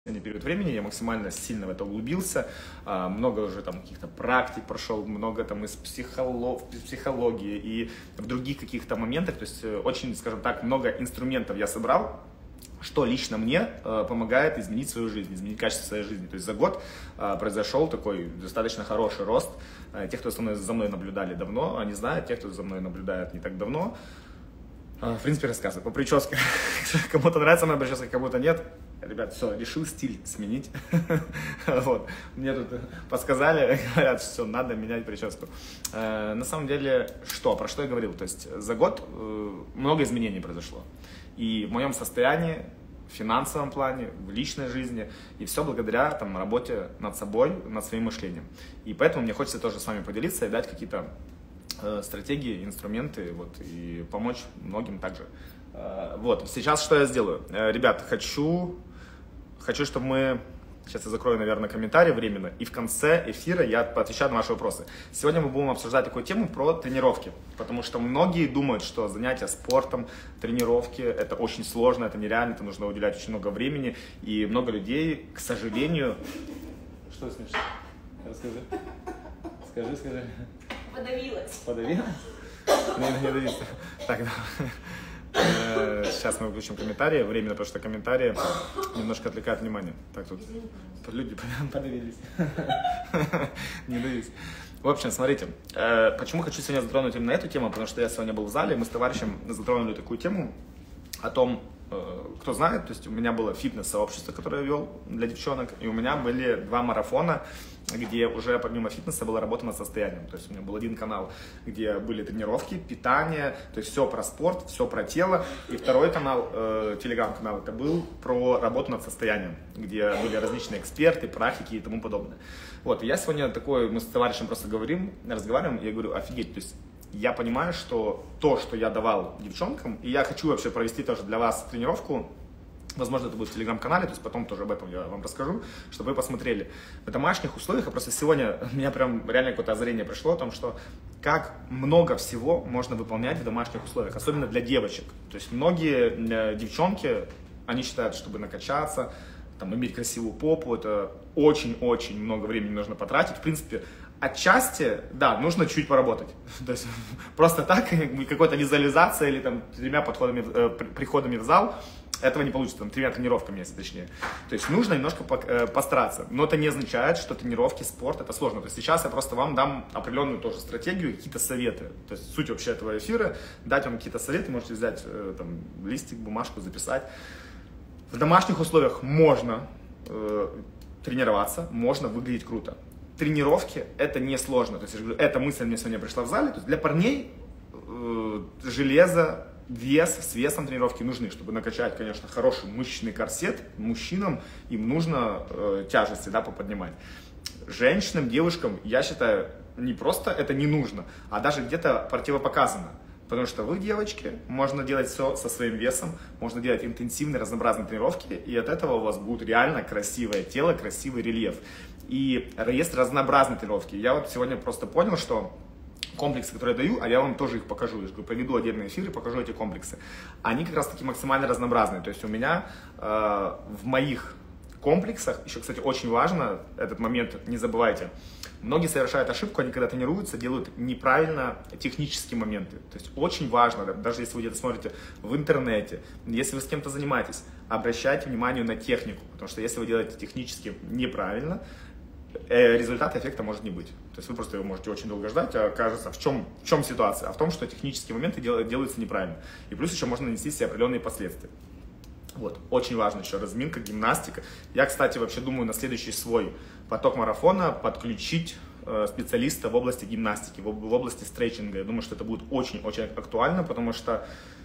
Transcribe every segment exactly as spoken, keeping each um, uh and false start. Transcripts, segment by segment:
период времени, я максимально сильно в это углубился, много уже там каких-то практик прошел, много там из психолог, психологии и в других каких-то моментах, то есть очень, скажем так, много инструментов я собрал, что лично мне э, помогает изменить свою жизнь, изменить качество своей жизни. То есть за год э, произошел такой достаточно хороший рост. Э, те, кто со мной, за мной наблюдали давно, они знают, те, кто за мной наблюдает не так давно, э, в принципе, рассказываю. По прическе. Кому-то нравится моя прическа, кому-то нет. Ребят, все, решил стиль сменить. Вот. Мне тут подсказали, говорят, что надо менять прическу. Э, на самом деле, что? Про что я говорил? То есть за год э, много изменений произошло. И в моем состоянии, в финансовом плане, в личной жизни, и все благодаря там, работе над собой, над своим мышлением. И поэтому мне хочется тоже с вами поделиться и дать какие-то э, стратегии, инструменты, вот, и помочь многим также. Э, вот, сейчас что я сделаю? Э, ребят, хочу, хочу, чтобы мы... Сейчас я закрою, наверное, комментарий временно, и в конце эфира я поотвечаю на ваши вопросы. Сегодня мы будем обсуждать такую тему про тренировки, потому что многие думают, что занятия спортом, тренировки, это очень сложно, это нереально, это нужно уделять очень много времени, и много людей, к сожалению... Что смешно? Расскажи. Скажи, скажи. Подавилась. Подавилась? Не, не давится. Так, давай. Сейчас мы выключим комментарии временно, потому что комментарии немножко отвлекают внимание. Так, тут люди подавились. Не давись. В общем, смотрите, почему хочу сегодня затронуть именно эту тему, потому что я сегодня был в зале, мы с товарищем затронули такую тему о том, кто знает, то есть у меня было фитнес-сообщество, которое я вел для девчонок, и у меня были два марафона, где уже помимо фитнеса была работа над состоянием. То есть у меня был один канал, где были тренировки, питание, то есть все про спорт, все про тело. И второй канал, э, телеграм-канал, это был про работу над состоянием, где были различные эксперты, практики и тому подобное. Вот, и я сегодня такой, мы с товарищем просто говорим, разговариваем, и я говорю, офигеть, то есть я понимаю, что то, что я давал девчонкам, и я хочу вообще провести тоже для вас тренировку, возможно, это будет в телеграм-канале, то есть потом тоже об этом я вам расскажу, чтобы вы посмотрели. В домашних условиях, а просто сегодня у меня прям реально какое-то озрение пришло о том, что как много всего можно выполнять в домашних условиях, особенно для девочек. То есть многие девчонки, они считают, чтобы накачаться, там, иметь красивую попу, это очень-очень много времени нужно потратить. В принципе, отчасти, да, нужно чуть поработать. То есть просто так, какой-то визуализация или там тремя подходами, э, приходами в зал, этого не получится, там, тремя тренировками, если точнее. То есть нужно немножко постараться. Но это не означает, что тренировки, спорт, это сложно. То есть сейчас я просто вам дам определенную тоже стратегию, какие-то советы. То есть суть вообще этого эфира, дать вам какие-то советы, можете взять там, листик, бумажку, записать. В домашних условиях можно э, тренироваться, можно выглядеть круто. Тренировки это не сложно. То есть, я говорю, эта мысль мне сегодня пришла в зале. То есть для парней э, железо, вес, с весом тренировки нужны, чтобы накачать, конечно, хороший мышечный корсет. Мужчинам им нужно э, тяжести, да, поподнимать. Женщинам, девушкам, я считаю, не просто это не нужно, а даже где-то противопоказано. Потому что вы, девочки, можно делать все со своим весом, можно делать интенсивные, разнообразные тренировки, и от этого у вас будет реально красивое тело, красивый рельеф. И есть разнообразные тренировки. Я вот сегодня просто понял, что комплексы, которые я даю, а я вам тоже их покажу, я же проведу отдельные эфиры, покажу эти комплексы, они как раз таки максимально разнообразные. То есть у меня э, в моих комплексах, еще, кстати, очень важно, этот момент не забывайте, многие совершают ошибку, они когда тренируются, делают неправильно технические моменты. То есть очень важно, даже если вы где-то смотрите в интернете, если вы с кем-то занимаетесь, обращайте внимание на технику, потому что если вы делаете технически неправильно, результата эффекта может не быть. То есть вы просто его можете очень долго ждать, а кажется, в чем, в чем ситуация? А в том, что технические моменты дел, делаются неправильно. И плюс еще можно нанести себе определенные последствия. Вот. Очень важно еще разминка, гимнастика. Я, кстати, вообще думаю на следующий свой поток марафона подключить э, специалиста в области гимнастики, в, в области стретчинга. Я думаю, что это будет очень-очень актуально, потому что...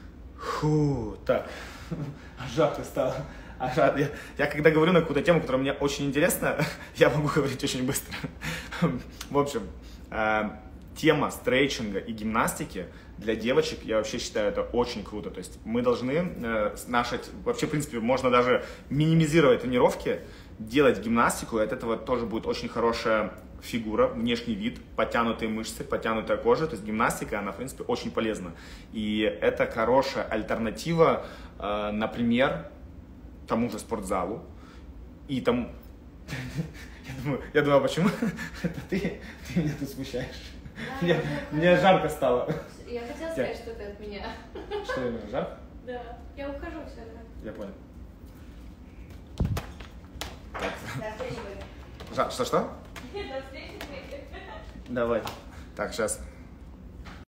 Фу, так, жарко стало. Я, я когда говорю на какую-то тему, которая мне очень интересна, я могу говорить очень быстро. В общем, э, тема стретчинга и гимнастики для девочек, я вообще считаю, это очень круто. То есть мы должны, э, наши, вообще, в принципе, можно даже минимизировать тренировки, делать гимнастику, и от этого тоже будет очень хорошая фигура, внешний вид, подтянутые мышцы, подтянутая кожа. То есть гимнастика, она, в принципе, очень полезна. И это хорошая альтернатива, э, например, тому же спортзалу, И там... Я думаю, я думаю, а почему это ты, ты меня тут смущаешь? Да, мне, мне жарко стало. Я хотела сказать, я... что ты от меня. Что именно, жарко? Да, я ухожу все, да. Я понял. До встречи. Жар... Что-что? До встречи. Давай. Так, сейчас.